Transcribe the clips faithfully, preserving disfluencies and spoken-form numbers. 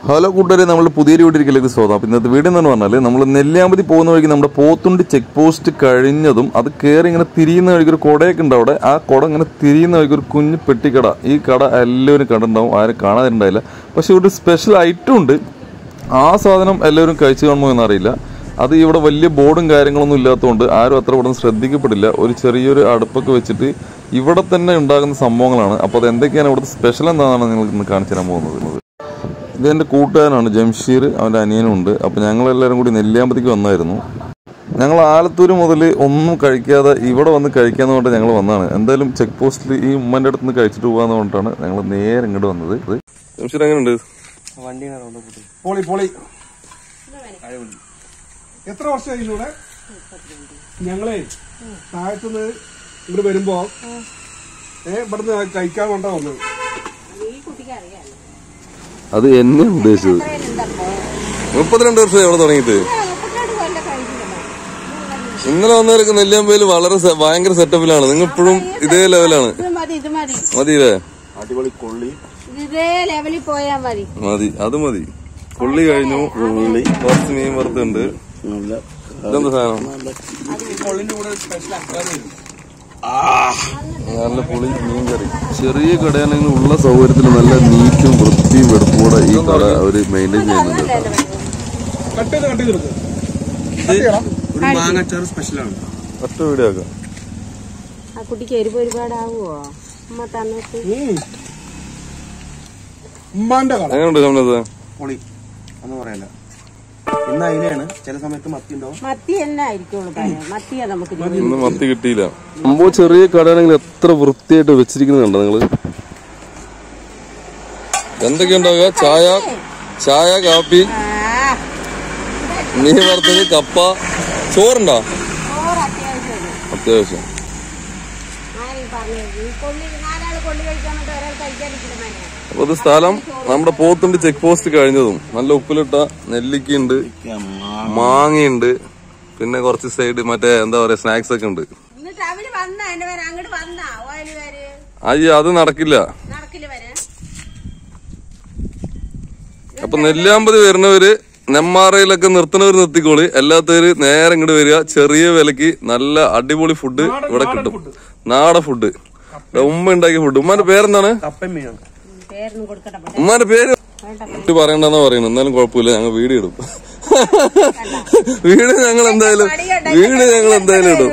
Hello കൂട്ടുകാരെ, നമ്മൾ പുതിയൊരു വീട്ടിലേക്ക് സ്വാഗതം. അപ്പോൾ ഇന്നത്തെ വീഡിയോ എന്ന് പറഞ്ഞാൽ നമ്മൾ നെല്ലിയാമ്പതി പോകുന്ന വഴിക്ക് നമ്മുടെ പോത്തുണ്ടി ചെക്ക് പോസ്റ്റ് കഴിഞ്ഞതും അത് കയറി ഇങ്ങനെ തിരിയുന്ന വഴിക്ക് ഒരു കുടയൊക്കെ ഉണ്ട്. അവിടെ ആ കുട ഇങ്ങനെ തിരിയുന്ന വഴിക്ക് ഒരു കുഞ്ഞ് പെട്ടിക്കട. ഈ കട എല്ലാവരും കണ്ടിട്ടുണ്ടാവും, ആരും കാണാതിരുണ്ടായില്ല. പക്ഷെ ഒരു സ്പെഷ്യൽ ഐറ്റം ഉണ്ട്. ആ സാധനം എല്ലാവരും കഴിച്ചു കാണുമോ എന്നറിയില്ല. അത് ഇവിടെ വലിയ ബോർഡും കാര്യങ്ങളൊന്നും ഇല്ലാത്തതുകൊണ്ട് ആരും അത്ര ഇവിടെ ശ്രദ്ധിക്കപ്പെടില്ല. ഒരു ചെറിയൊരു അടുപ്പൊക്കെ വെച്ചിട്ട് ഇവിടെ തന്നെ ഉണ്ടാകുന്ന സംഭവങ്ങളാണ്. അപ്പോൾ അത് എന്തൊക്കെയാണ് ഇവിടുത്തെ സ്പെഷ്യൽ എന്താണെന്നാണ് നിങ്ങൾക്ക് ഇന്ന് കാണിച്ചു തരാൻ പോകുന്നത്. ഇതെൻ്റെ കൂട്ടുകാരനാണ് ജംഷീർ, അവൻ്റെ അനിയനും ഉണ്ട്. അപ്പോൾ ഞങ്ങളെല്ലാവരും കൂടി നെല്ലിയാമ്പതിക്ക് വന്നായിരുന്നു. ഞങ്ങൾ ആലത്തൂർ മുതൽ ഒന്നും കഴിക്കാതെ ഇവിടെ വന്ന് കഴിക്കാന്ന് പറഞ്ഞിട്ട് ഞങ്ങൾ വന്നതാണ്. എന്തായാലും ചെക്ക് പോസ്റ്റിൽ ഈ ഉമ്മൻ്റെ അടുത്ത് നിന്ന് കഴിച്ചിട്ട് പോകാന്ന് പറഞ്ഞിട്ടാണ് ഞങ്ങൾ നേരെ ഇങ്ങോട്ട് വന്നത്. ജംഷീർ എങ്ങനെയുണ്ട്? പൊളി പൊളി. എത്ര വർഷമായി ഇവിടെ? ഞങ്ങളെ താഴത്തുനിന്ന് ഇവിടെ വരുമ്പോ ഏഹ് ഇവിടുന്ന് കഴിക്കാൻ കൊണ്ടാ വന്നത്. അത് എന്നെ ഉദ്ദേശിച്ചത്. മുപ്പത്തിരണ്ട് വർഷമായി അവിടെ തുടങ്ങിയിട്ട്. ഇന്നലെ വന്നവരൊക്കെ നെല്ലിയാമ്പതിയിൽ വളരെ ഭയങ്കര സെറ്റപ്പിലാണ്. നിങ്ങൾ ഇപ്പോഴും ഇതേ ലെവലാണ്. മതിയില്ലേ? അടിപൊളി കൊള്ളി മതി, അത് മതി. കൊള്ളി കഴിഞ്ഞു. കുറച്ച് മീൻ വറുത്തുണ്ട്. ഇതെന്താ സാധനം? നല്ല പുളി മീൻ കറി. ചെറിയ കടയാണെങ്കിൽ ഉള്ള സൗകര്യത്തിൽ നല്ല നീറ്റും വൃത്തിയും വെടുപ്പോടെ ഈ കട അവര് മെയിൻറ്റെയിൻ ചെയ്യുന്നുണ്ട്. ഒറ്റ വീഡിയോ ആക്കാം. എങ്ങനെയുണ്ട് കമലത്? പൊളി ഒന്നും പറയല്ല. ഇന്ന് അതിലാണ് ചില സമയത്ത് മത്തി ഉണ്ടാവും. ഇന്ന് മത്തി കിട്ടിയില്ല. സംഭവം ചെറിയ കടയാണെങ്കിൽ എത്ര വൃത്തിയായിട്ട് വെച്ചിരിക്കുന്നത് കണ്ടോ നിങ്ങള്? എന്തൊക്കെയുണ്ടാവുക? ചായ ചായ കാപ്പി, മീൻ വറുത്തത്, കപ്പ, ചോറുണ്ടോ? അത്യാവശ്യം. അപ്പൊ ഇത് സ്ഥലം നമ്മുടെ പോത്തുണ്ടി ചെക്ക് പോസ്റ്റ് കഴിഞ്ഞതും നല്ല ഉപ്പിലിട്ട നെല്ലിക്കയുണ്ട്, മാങ്ങയുണ്ട്, പിന്നെ കുറച്ച് സൈഡ് മറ്റേ എന്താ പറയാ സ്നാക്സ് ഒക്കെ ഉണ്ട്. അയ്യോ അത് നടക്കില്ല. അപ്പൊ നെല്ലിയാമ്പതി വരുന്നവര് നെമ്മാറയിലൊക്കെ നിർത്തുന്നവർ നിർത്തിക്കോളി. അല്ലാത്തവര് നേരെ ഇങ്ങോട്ട് വരിക. ചെറിയ വിലക്ക് നല്ല അടിപൊളി ഫുഡ് ഇവിടെ കിട്ടും. നാടൻ ഫുഡ്, ഉമ്മ ഉണ്ടാക്കിയ ഫുഡ്. ഉമ്മാന്റെ പേരെന്താണ്? ഉമ്മാന്റെ പേര് പറയണ്ടെന്നാ പറയുന്നത്. എന്നാലും കുഴപ്പമില്ല, ഞങ്ങൾ വീഡിയോ ഇടും. വീട് ഞങ്ങൾ എന്തായാലും വീട് ഞങ്ങൾ എന്തായാലും ഇടും.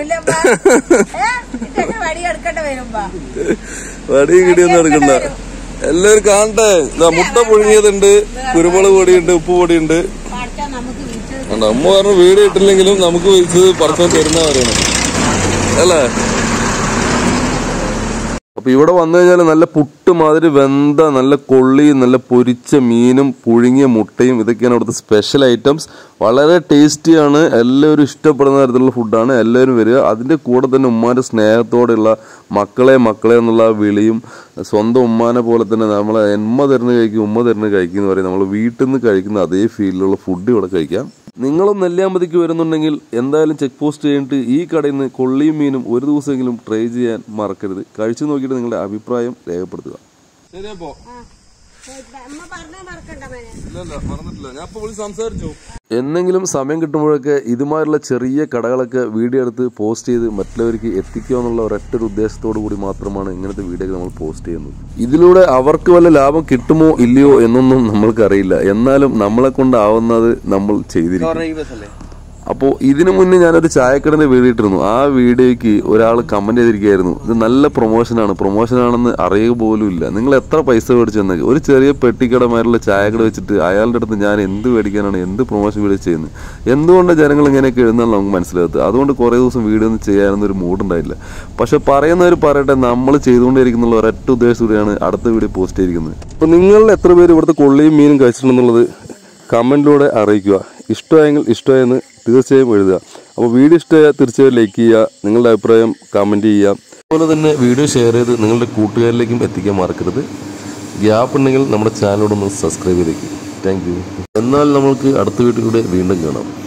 വടി കിടിയൊന്നും എടുക്കണ്ട. എല്ലാവരും കാണട്ടെ. മുട്ട പുഴുങ്ങിയതുണ്ട്, കുരുമുളക് പൊടിയുണ്ട്, ഉപ്പ് പൊടിയുണ്ട്. അമ്മ പറഞ്ഞു വീഡിയോ ഇട്ടില്ലെങ്കിലും നമുക്ക് വിളിച്ചത് പറച്ചോൻ തരുന്ന പറയണം അല്ലേ? അപ്പൊ ഇവിടെ വന്നു കഴിഞ്ഞാൽ നല്ല പുട്ട് മാതിരി വെന്ത നല്ല കൊള്ളിയും നല്ല പൊരിച്ച മീനും പുഴുങ്ങിയ മുട്ടയും ഇതൊക്കെയാണ് ഇവിടുത്തെ സ്പെഷ്യൽ ഐറ്റംസ്. വളരെ ടേസ്റ്റിയാണ്. എല്ലാവരും ഇഷ്ടപ്പെടുന്ന തരത്തിലുള്ള ഫുഡാണ്. എല്ലാവരും വരിക. അതിൻ്റെ കൂടെ തന്നെ ഉമ്മാൻ്റെ സ്നേഹത്തോടെയുള്ള മക്കളെ മക്കളെ എന്നുള്ള വിളിയും, സ്വന്തം ഉമ്മാനെ പോലെ തന്നെ നമ്മളെ എമ്മ തരുന്ന കഴിക്കും ഉമ്മ തരുന്ന കഴിക്കും എന്ന് പറയും. നമ്മൾ വീട്ടിൽ നിന്ന് കഴിക്കുന്ന അതേ ഫീലിലുള്ള ഫുഡ് ഇവിടെ കഴിക്കാം. നിങ്ങളും നെല്ലിയാമ്പതിക്ക് വരുന്നുണ്ടെങ്കിൽ എന്തായാലും ചെക്ക് പോസ്റ്റ് കഴിഞ്ഞിട്ട് ഈ കടയിൽ നിന്ന് കൊള്ളിയും മീനും ഒരു ദിവസമെങ്കിലും ട്രൈ ചെയ്യാൻ മറക്കരുത്. കഴിച്ചു നോക്കിയിട്ട് നിങ്ങളുടെ അഭിപ്രായം രേഖപ്പെടുത്തുക. എന്നെങ്കിലും സമയം കിട്ടുമ്പോഴൊക്കെ ഇതുമാതിരിയുള്ള ചെറിയ കടകളൊക്കെ വീഡിയോ എടുത്ത് പോസ്റ്റ് ചെയ്ത് മറ്റുള്ളവർക്ക് എത്തിക്കുക എന്നുള്ള ഒരൊറ്റ ഒരു ഉദ്ദേശത്തോടു കൂടി മാത്രമാണ് ഇങ്ങനത്തെ വീഡിയോ നമ്മൾ പോസ്റ്റ് ചെയ്യുന്നത്. ഇതിലൂടെ അവർക്ക് വല്ല ലാഭം കിട്ടുമോ ഇല്ലയോ എന്നൊന്നും നമ്മൾക്കറിയില്ല. എന്നാലും നമ്മളെ കൊണ്ടാവുന്നത് നമ്മൾ ചെയ്തിരിക്കും. അപ്പോൾ ഇതിനു മുന്നേ ഞാനൊരു ചായക്കടൻ്റെ വീഡിയോ ഇട്ടിരുന്നു. ആ വീഡിയോയ്ക്ക് ഒരാൾ കമന്റ് ചെയ്തിരിക്കുകയായിരുന്നു, ഇത് നല്ല പ്രൊമോഷനാണ്, പ്രൊമോഷനാണെന്ന് അറിയുക പോലും ഇല്ല. നിങ്ങൾ എത്ര പൈസ മേടിച്ചു തന്നെ ഒരു ചെറിയ പെട്ടിക്കടമായിട്ടുള്ള ചായക്കട വെച്ചിട്ട് അയാളുടെ അടുത്ത് ഞാൻ എന്ത് മേടിക്കാനാണ്, എന്ത് പ്രൊമോഷൻ വീഡിയോ ചെയ്യുന്നത്? എന്തുകൊണ്ട് ജനങ്ങൾ ഇങ്ങനെയൊക്കെ എഴുതുന്നതാണ് നമുക്ക് മനസ്സിലാകത്ത്. അതുകൊണ്ട് കുറേ ദിവസം വീഡിയോ ഒന്നും ചെയ്യാനൊന്നും മൂടുണ്ടായില്ല. പക്ഷെ പറയുന്നവർ പറയട്ടെ, നമ്മൾ ചെയ്തുകൊണ്ടിരിക്കുന്നുള്ള ഒരൊറ്റ ഉദ്ദേശത്തോടെയാണ് അടുത്ത വീഡിയോ പോസ്റ്റ് ചെയ്തിരിക്കുന്നത്. അപ്പോൾ നിങ്ങളിൽ എത്ര പേര് ഇവിടുത്തെ കൊള്ളിയും മീനും കഴിച്ചിട്ടുണ്ടെന്നുള്ളത് കമന്റിലൂടെ അറിയിക്കുക. ഇഷ്ടമായെങ്കിൽ ഇഷ്ടമായെന്ന് തീർച്ചയായും എഴുതുക. അപ്പോൾ വീഡിയോ ഇഷ്ടമായാൽ തീർച്ചയായും ലൈക്ക് ചെയ്യുക, നിങ്ങളുടെ അഭിപ്രായം കമൻറ്റ് ചെയ്യുക. അതുപോലെ തന്നെ വീഡിയോ ഷെയർ ചെയ്ത് നിങ്ങളുടെ കൂട്ടുകാരിലേക്കും എത്തിക്കാൻ മറക്കരുത്. ഗ്യാപ്പ് ഉണ്ടെങ്കിൽ നമ്മുടെ ചാനലോടൊന്ന് സബ്സ്ക്രൈബ് ചെയ്തേക്കും. Thank you. എന്നാൽ നമുക്ക് അടുത്ത വീഡിയോയിലൂടെ വീണ്ടും കാണാം.